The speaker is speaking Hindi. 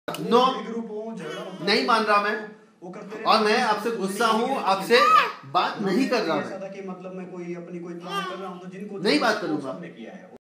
नो, नहीं मान रहा मैं, और मैं आपसे गुस्सा हूँ, आपसे बात नहीं कर रहा मैं, मतलब मैं कोई अपनी कोई कर रहा हूँ तो जिनको नहीं बात करूंगा।